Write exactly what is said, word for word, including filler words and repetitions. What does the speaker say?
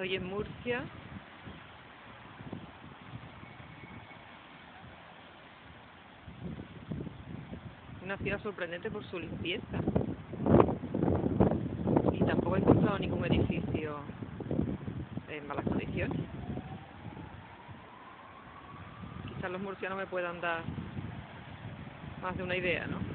Estoy en Murcia. Una ciudad sorprendente por su limpieza. Y tampoco he encontrado ningún edificio en malas condiciones. Quizás los murcianos me puedan dar más de una idea, ¿no?